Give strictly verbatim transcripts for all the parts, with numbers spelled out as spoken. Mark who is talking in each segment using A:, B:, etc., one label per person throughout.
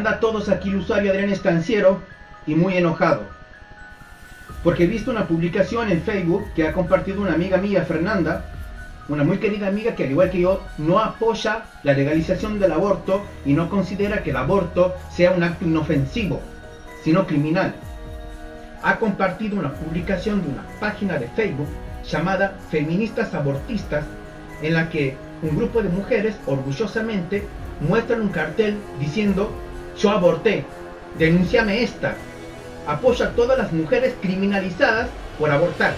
A: Hola a todos, aquí el usuario Adrián Estanciero y muy enojado porque he visto una publicación en Facebook que ha compartido una amiga mía, Fernanda, una muy querida amiga que al igual que yo no apoya la legalización del aborto y no considera que el aborto sea un acto inofensivo, sino criminal. Ha compartido una publicación de una página de Facebook llamada Feministas Abortistas, en la que un grupo de mujeres orgullosamente muestran un cartel diciendo: yo aborté, denúnciame esta. Apoya a todas las mujeres criminalizadas por abortar.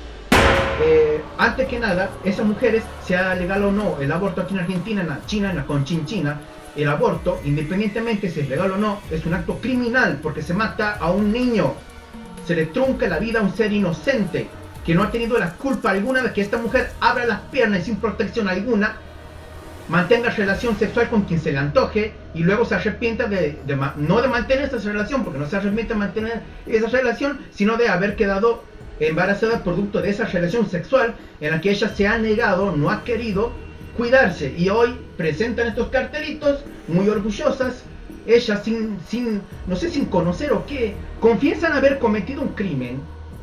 A: Eh, antes que nada, esas mujeres, sea legal o no el aborto aquí en Argentina, en la China, en la Conchinchina, el aborto, independientemente si es legal o no, es un acto criminal porque se mata a un niño, se le trunca la vida a un ser inocente que no ha tenido la culpa alguna de que esta mujer abra las piernas y sin protección alguna mantenga relación sexual con quien se le antoje y luego se arrepienta de, de no de mantener esa relación, porque no se arrepiente de mantener esa relación, sino de haber quedado embarazada producto de esa relación sexual en la que ella se ha negado, no ha querido cuidarse, y hoy presentan estos cartelitos muy orgullosas, ellas sin, sin, no sé, sin conocer o qué, confiesan haber cometido un crimen,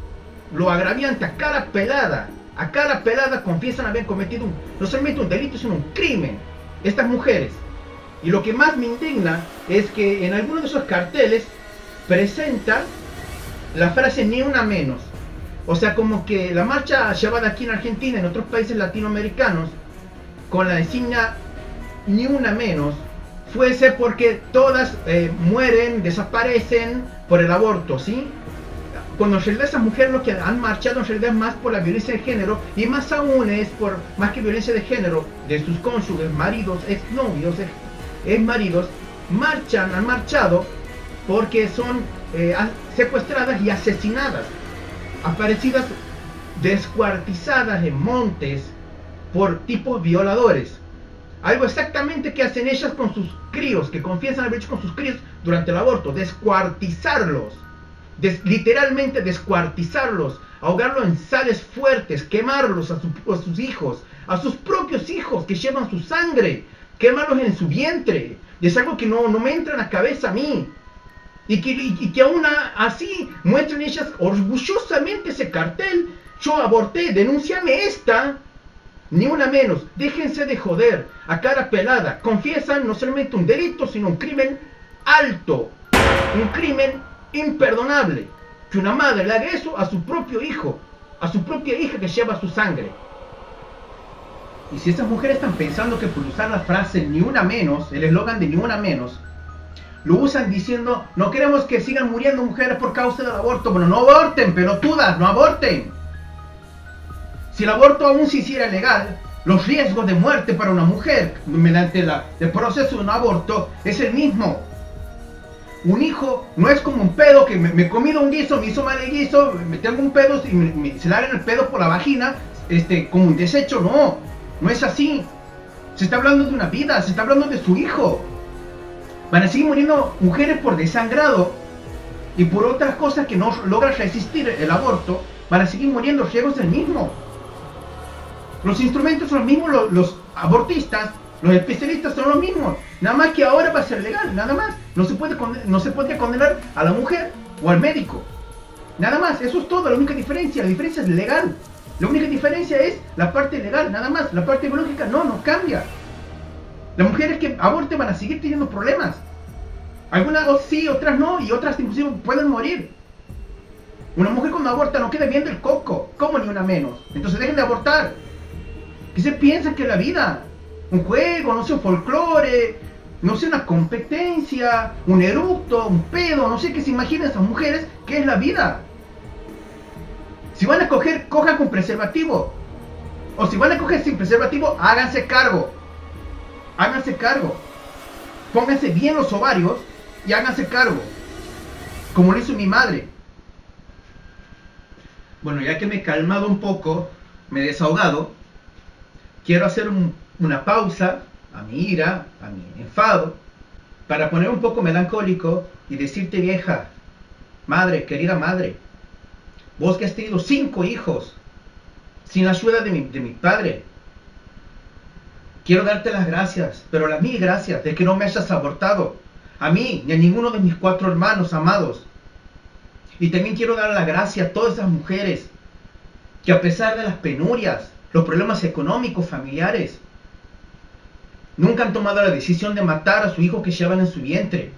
A: lo agraviante a cara pelada, a cara pelada confiesan haber cometido un, no solamente un delito, sino un crimen, estas mujeres. Y lo que más me indigna es que en algunos de esos carteles presenta la frase ni una menos. O sea, como que la marcha llevada aquí en Argentina, en otros países latinoamericanos, con la insignia ni una menos, fuese porque todas eh, mueren, desaparecen por el aborto, ¿sí? Cuando en realidad esas mujeres lo que han marchado en realidad es más por la violencia de género, y más aún es por, más que violencia de género, de sus cónyuges, maridos, exnovios, ex, ex maridos, marchan, han marchado porque son eh, secuestradas y asesinadas, aparecidas descuartizadas en montes por tipos violadores. Algo exactamente que hacen ellas con sus críos, que confiesan haber hecho con sus críos durante el aborto: descuartizarlos. Des, literalmente descuartizarlos, ahogarlos en sales fuertes, quemarlos a, su, a sus hijos, a sus propios hijos que llevan su sangre, quemarlos en su vientre. Y es algo que no, no me entra en la cabeza a mí. Y que, y, y que aún así muestran ellas orgullosamente ese cartel: yo aborté, denúnciame esta. Ni una menos, déjense de joder, a cara pelada. Confiesan no solamente un delito, sino un crimen alto, un crimen imperdonable, que una madre le haga eso a su propio hijo, a su propia hija que lleva su sangre. Y si esas mujeres están pensando que por usar la frase ni una menos, el eslogan de ni una menos, lo usan diciendo: no queremos que sigan muriendo mujeres por causa del aborto. Bueno, no aborten, pelotudas, no aborten. Si el aborto aún se hiciera legal, los riesgos de muerte para una mujer mediante la, el proceso de un aborto es el mismo. Un hijo no es como un pedo que me, me he comido un guiso, me hizo mal el guiso, me tengo un pedo y me, me, se larga el pedo por la vagina, este, como un desecho. No, no es así. Se está hablando de una vida, se está hablando de su hijo. Van a seguir muriendo mujeres por desangrado y por otras cosas que no logran resistir el aborto. Van a seguir muriendo, los riesgos del mismo. Los instrumentos son los mismos, los, los abortistas, los especialistas son los mismos, nada más que ahora va a ser legal, nada más. No se puede no se puede condenar a la mujer o al médico, nada más. Eso es todo, la única diferencia. La diferencia es legal. La única diferencia es la parte legal, nada más. La parte biológica no, no cambia. Las mujeres que aborten van a seguir teniendo problemas. Algunas sí, otras no, y otras inclusive pueden morir. Una mujer cuando aborta no queda bien del coco, como ni una menos. Entonces dejen de abortar. ¿Qué se piensa que es la vida? Un juego, no sé, un folclore, no sé, una competencia, un eructo, un pedo, no sé qué se imaginan esas mujeres que es la vida. Si van a coger, cojan con preservativo. O si van a coger sin preservativo, háganse cargo. Háganse cargo. Pónganse bien los ovarios y háganse cargo. Como lo hizo mi madre. Bueno, ya que me he calmado un poco, me he desahogado, quiero hacer un, una pausa a mi ira, a mi enfado, para poner un poco melancólico y decirte: vieja, madre, querida madre, vos que has tenido cinco hijos sin la ayuda de mi, de mi padre, quiero darte las gracias, pero las mil gracias de que no me hayas abortado, a mí ni a ninguno de mis cuatro hermanos amados. Y también quiero dar las gracias a todas esas mujeres que a pesar de las penurias, los problemas económicos, familiares, nunca han tomado la decisión de matar a su hijo que llevan en su vientre.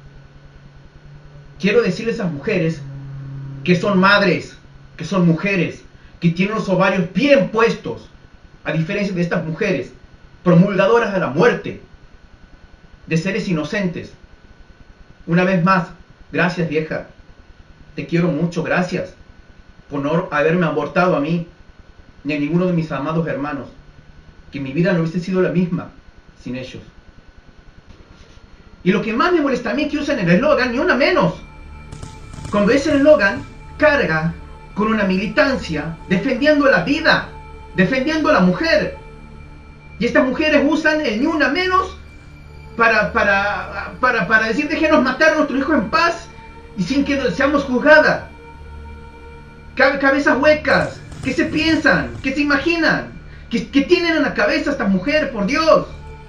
A: Quiero decirles a esas mujeres que son madres, que son mujeres, que tienen los ovarios bien puestos, a diferencia de estas mujeres promulgadoras de la muerte, de seres inocentes. Una vez más, gracias vieja, te quiero mucho, gracias por no haberme abortado a mí, ni a ninguno de mis amados hermanos, que mi vida no hubiese sido la misma sin ellos. Y lo que más me molesta a mí es que usan el eslogan, ni una menos. Cuando ese eslogan carga con una militancia defendiendo la vida, defendiendo a la mujer. Y estas mujeres usan el ni una menos para, para, para, para decir déjenos matar a nuestro hijo en paz y sin que seamos juzgadas. Cabezas huecas, ¿qué se piensan? ¿Qué se imaginan? ¿Qué, qué tienen en la cabeza estas mujeres, por Dios?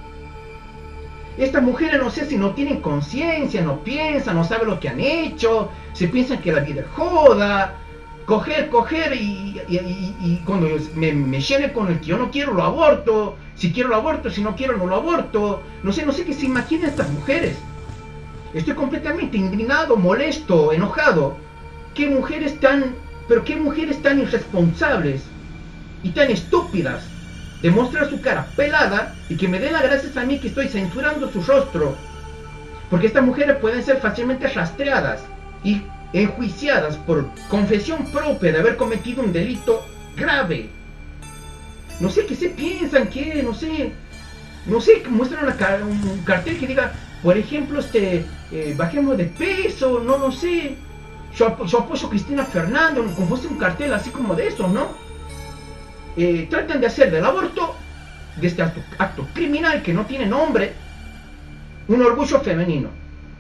A: Estas mujeres no sé si no tienen conciencia, no piensan, no saben lo que han hecho, se piensan que la vida es joda, coger, coger y, y, y, y cuando me, me llene con el que yo no quiero lo aborto, si quiero lo aborto, si no quiero no lo aborto, no sé, no sé qué se imaginan estas mujeres. Estoy completamente indignado, molesto, enojado. ¿Qué mujeres tan, pero qué mujeres tan irresponsables y tan estúpidas de mostrar su cara pelada y que me den las gracias a mí que estoy censurando su rostro? Porque estas mujeres pueden ser fácilmente rastreadas y enjuiciadas por confesión propia de haber cometido un delito grave. No sé qué se piensan, que no sé, no sé, muestran una, un cartel que diga, por ejemplo, este, eh, bajemos de peso, no, no sé, yo, yo apoyo a Cristina Fernández, como fuese un cartel así como de eso, ¿no? Eh, tratan de hacer del aborto, de este acto, acto criminal que no tiene nombre, un orgullo femenino.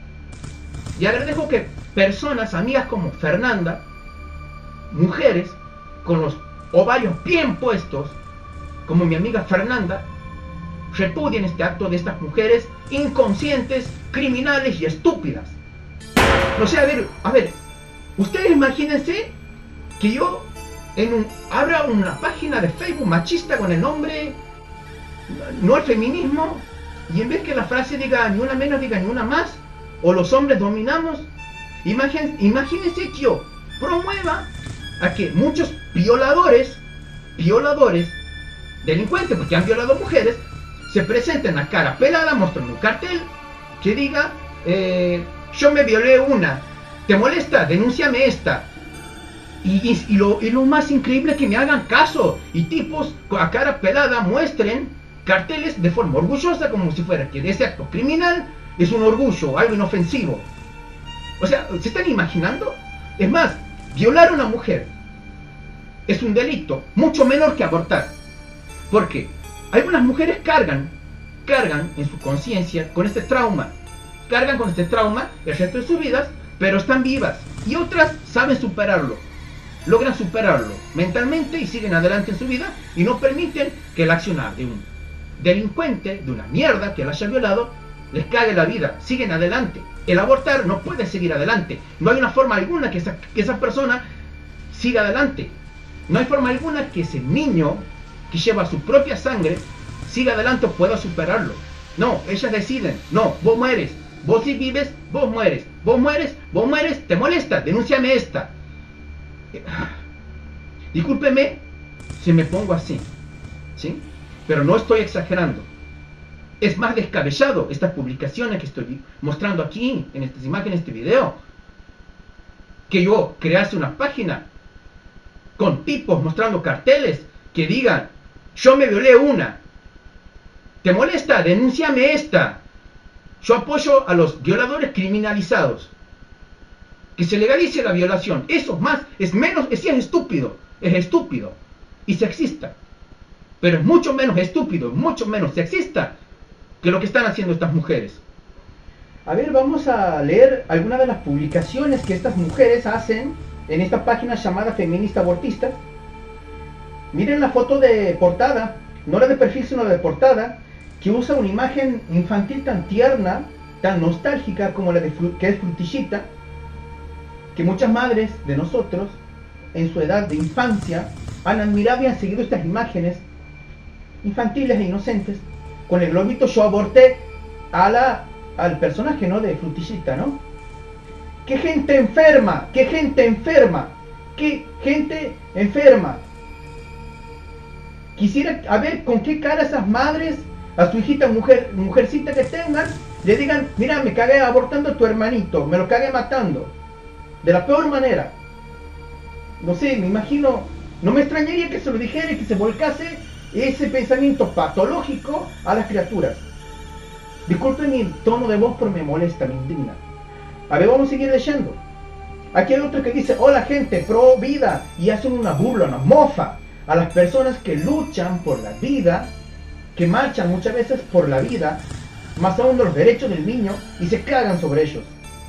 A: Y agradezco que personas, amigas como Fernanda, mujeres con los ovarios bien puestos, como mi amiga Fernanda, repudien este acto de estas mujeres inconscientes, criminales y estúpidas. No sé, a ver, a ver, ustedes imagínense que yo en un, abra una página de Facebook machista con el nombre no el feminismo, y en vez que la frase diga ni una menos, diga ni una más, o los hombres dominamos. Imagín, imagínense que yo promueva a que muchos violadores, violadores, delincuentes, porque han violado mujeres, se presenten a cara pelada, mostrando un cartel que diga, eh, yo me violé una, ¿te molesta? Denúnciame esta. Y, y, y, lo, y lo más increíble es que me hagan caso y tipos a cara pelada muestren carteles de forma orgullosa, como si fuera que ese acto criminal es un orgullo, algo inofensivo. O sea, ¿se están imaginando? Es más, violar a una mujer es un delito mucho menor que abortar. Porque algunas mujeres cargan, cargan en su conciencia con este trauma, cargan con este trauma el resto de sus vidas, pero están vivas. Y otras saben superarlo, logran superarlo mentalmente y siguen adelante en su vida y no permiten que el accionar de un delincuente, de una mierda que la haya violado, les cague la vida, siguen adelante. El abortar no puede seguir adelante, no hay una forma alguna que esa, que esa persona siga adelante, no hay forma alguna que ese niño que lleva su propia sangre siga adelante o pueda superarlo. No, ellas deciden, no, vos mueres, vos si vives, vos mueres, vos mueres, vos mueres, te molesta, denúnciame esta. Discúlpeme si me pongo así, ¿sí? Pero no estoy exagerando. Es más descabellado estas publicaciones que estoy mostrando aquí, en estas imágenes, en este video, que yo crease una página con tipos mostrando carteles que digan, yo me violé una, ¿te molesta? Denúnciame esta. Yo apoyo a los violadores criminalizados. Que se legalice la violación. Eso es más, es menos, es, es estúpido, es estúpido y sexista. Pero es mucho menos estúpido, mucho menos sexista que lo que están haciendo estas mujeres. A ver, vamos a leer algunas de las publicaciones que estas mujeres hacen en esta página llamada Feminista Abortista. Miren la foto de portada, no la de perfil sino la de portada, que usa una imagen infantil tan tierna tan nostálgica como la de que es Frutillita, que muchas madres de nosotros, en su edad de infancia, han admirado y han seguido estas imágenes infantiles e inocentes. Con el globito yo aborté a la, al personaje, ¿no?, de Frutillita, ¿no? ¡Qué gente enferma! ¡Qué gente enferma! ¡Qué gente enferma! Quisiera a ver con qué cara esas madres a su hijita, mujer, mujercita que tengan, le digan: mira, me cagué abortando a tu hermanito, me lo cagué matando, de la peor manera. No sé, me imagino, no me extrañaría que se lo dijera y que se volcase ese pensamiento patológico a las criaturas. Disculpen mi tono de voz, pero me molesta, me indigna. A ver, vamos a seguir leyendo. Aquí hay otro que dice: hola gente pro vida, y hacen una burla, una mofa a las personas que luchan por la vida, que marchan muchas veces por la vida, más aún de los derechos del niño, y se cagan sobre ellos.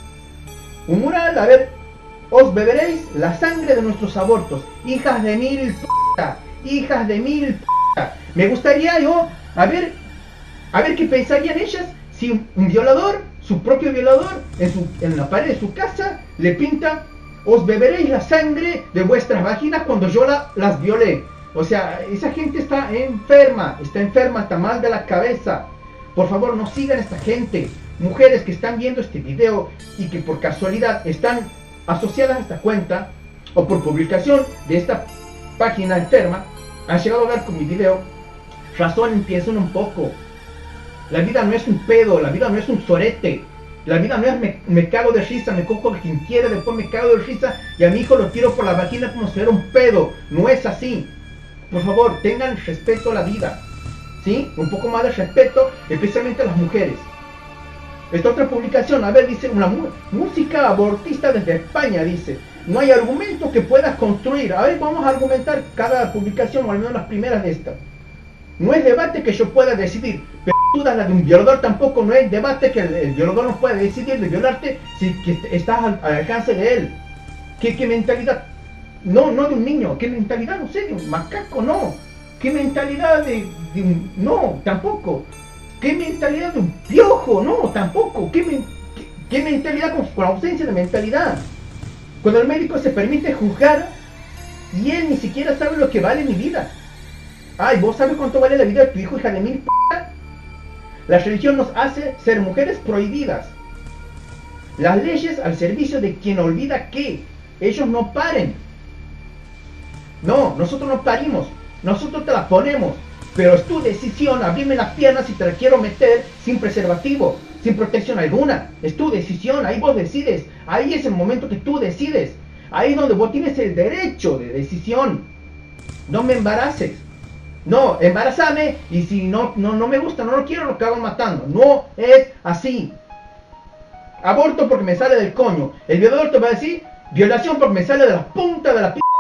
A: Un mural, a ver: os beberéis la sangre de nuestros abortos, hijas de mil p***, hijas de mil p***. Me gustaría yo, a ver, a ver qué pensarían ellas si un, un violador, su propio violador, en, su, en la pared de su casa, le pinta: os beberéis la sangre de vuestras vaginas cuando yo la, las violé. O sea, esa gente está enferma, está enferma, está mal de la cabeza. Por favor, no sigan a esta gente. Mujeres que están viendo este video y que por casualidad están asociadas a esta cuenta, o por publicación de esta página enferma, han llegado a ver con mi video, razonen, piensen un poco. La vida no es un pedo, la vida no es un sorete. La vida no es me, me cago de risa, me cojo a quien quiera, después me cago de risa y a mi hijo lo tiro por la vagina como si fuera un pedo. No es así. Por favor, tengan respeto a la vida, ¿sí? Un poco más de respeto, especialmente a las mujeres. Esta otra publicación, a ver, dice: una música abortista desde España, dice: no hay argumento que puedas construir. A ver, vamos a argumentar cada publicación, o al menos las primeras de esta. No es debate que yo pueda decidir, pero dudas la de un violador tampoco, no es debate que el, el violador no puede decidir de violarte si que estás al, al alcance de él. ¿Qué, qué mentalidad? No, no de un niño. ¿Qué mentalidad? No sé, de un macaco, no. ¿Qué mentalidad de, de un... no, tampoco. ¿Qué mentalidad de un piojo? No, tampoco. ¿Qué, men, qué, qué mentalidad con, con ausencia de mentalidad? Cuando el médico se permite juzgar y él ni siquiera sabe lo que vale mi vida. Ay, ¿vos sabes cuánto vale la vida de tu hijo, hija de mil p***? La religión nos hace ser mujeres prohibidas. Las leyes al servicio de quien olvida que ellos no paren. No, nosotros no parimos, nosotros te las ponemos, pero es tu decisión abrirme las piernas si te la quiero meter sin preservativo, sin protección alguna. Es tu decisión, ahí vos decides, ahí es el momento que tú decides, ahí es donde vos tienes el derecho de decisión. No me embaraces, no, embarazame, y si no, no, no me gusta, no lo quiero, lo cago matando. No es así. Aborto porque me sale del coño. El violador te va a decir violación porque me sale de la punta de la p***.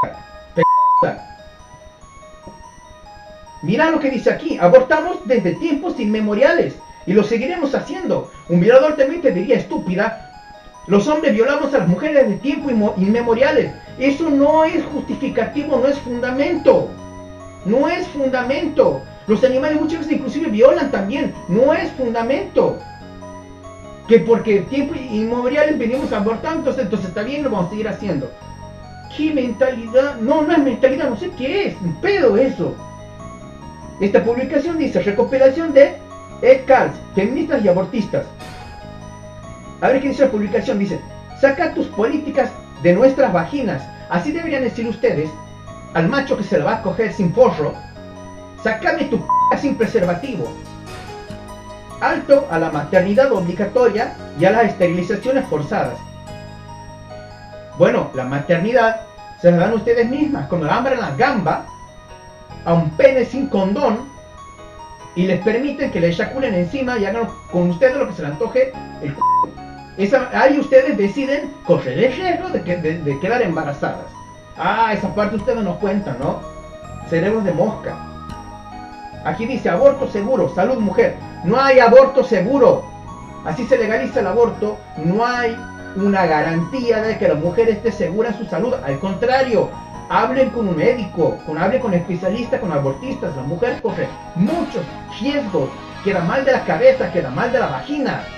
A: Mirá lo que dice aquí: abortamos desde tiempos inmemoriales y lo seguiremos haciendo. Un violador también te diría: estúpida, los hombres violamos a las mujeres desde tiempos inmemoriales. Eso no es justificativo, no es fundamento. No es fundamento. Los animales muchas veces inclusive violan también. No es fundamento. Que porque tiempos inmemoriales venimos abortando, entonces, entonces está bien, lo vamos a seguir haciendo. ¿Qué mentalidad? No, no es mentalidad, no sé qué es. Un pedo eso. Esta publicación dice: recopilación de Ed Carls, feministas y abortistas. A ver qué dice la publicación. Dice: saca tus políticas de nuestras vaginas. Así deberían decir ustedes al macho que se la va a coger sin forro: sacame tu p*** sin preservativo. Alto a la maternidad obligatoria y a las esterilizaciones forzadas. Bueno, la maternidad se la dan ustedes mismas, cuando le abren la gamba a un pene sin condón y les permiten que le eyaculen encima y hagan con ustedes lo que se le antoje el c***. Esa, ahí ustedes deciden correr el riesgo de, que, de, de quedar embarazadas. Ah, esa parte ustedes no cuentan, ¿no? Cerebros de mosca. Aquí dice: aborto seguro, salud mujer. No hay aborto seguro. Así se legaliza el aborto. No hay una garantía de que la mujer esté segura en su salud. Al contrario, hablen con un médico, con, hablen con especialistas, con abortistas. La mujer corre muchos riesgos. Queda mal de la cabeza, queda mal de la vagina.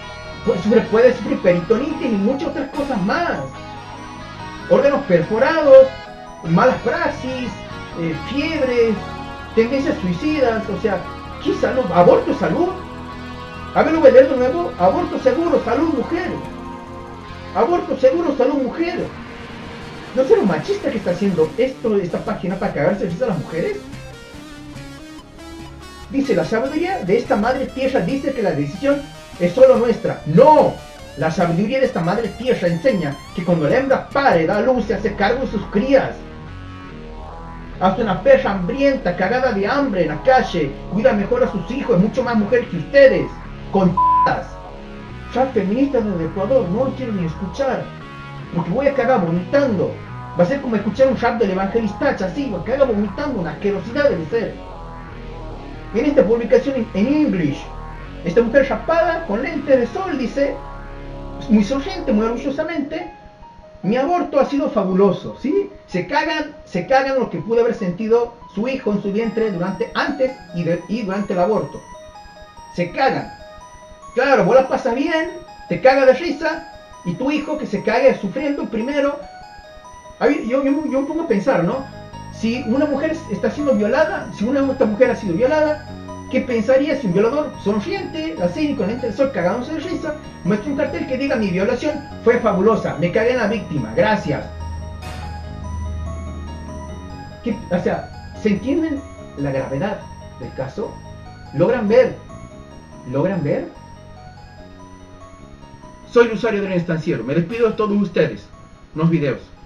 A: Puede, puede sufrir peritonitis y muchas otras cosas más. Órganos perforados, malas praxis, eh, fiebre, tendencias suicidas, o sea, ¿qué salud? ¿Aborto es salud? A ver, lo voy a leer de nuevo. Aborto seguro, salud mujer. Aborto seguro, salud mujer. ¿No será un machista que está haciendo esto, esta página para cagarse de risa a las mujeres? Dice, la sabiduría de esta madre tierra dice que la decisión es solo nuestra. ¡No! La sabiduría de esta madre tierra enseña que cuando la hembra pare, da luz, se hace cargo de sus crías. Hasta una perra hambrienta, cagada de hambre en la calle, cuida mejor a sus hijos, es mucho más mujer que ustedes. Con c***as. Ya feministas desde Ecuador, no lo quiero ni escuchar. Porque voy a cagar vomitando. Va a ser como escuchar un rap del evangelista, así, voy a cagar vomitando, una asquerosidad debe ser. En esta publicación en English, esta mujer chapada con lentes de sol dice, muy sonriente, muy orgullosamente, mi aborto ha sido fabuloso, ¿sí? Se cagan, se cagan lo que pudo haber sentido su hijo en su vientre durante, antes y, de, y durante el aborto. Se cagan. Claro, vos la pasas bien, te cagas de risa, y tu hijo que se cague sufriendo primero. Yo, yo, yo me pongo a pensar, ¿no? Si una mujer está siendo violada, si una esta mujer ha sido violada, ¿qué pensaría si un violador sonriente, así, con lente de sol, cagándose de risa, muestra un cartel que diga mi violación fue fabulosa, me cagué en la víctima, gracias? ¿Qué, o sea, ¿se entienden la gravedad del caso? ¿Logran ver? ¿Logran ver? Soy el usuario del estanciero, me despido de todos ustedes. Unos videos.